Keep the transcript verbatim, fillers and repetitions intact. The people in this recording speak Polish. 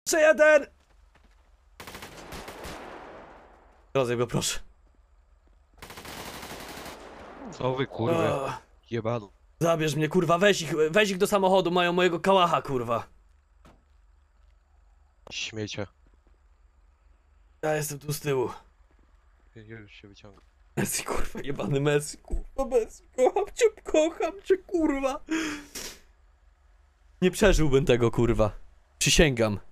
Jeszcze jeden! Rozjeb go, proszę. Co wy kurwa, O, jebano. zabierz mnie, kurwa, weź ich, weź ich do samochodu, mają mojego kałacha, kurwa. Śmiecie. Ja jestem tu z tyłu. Ja już się wyciągam. Messi, kurwa, jebany Messi, kurwa, Messi, kocham cię, kocham cię, kurwa. Nie przeżyłbym tego, kurwa. Przysięgam.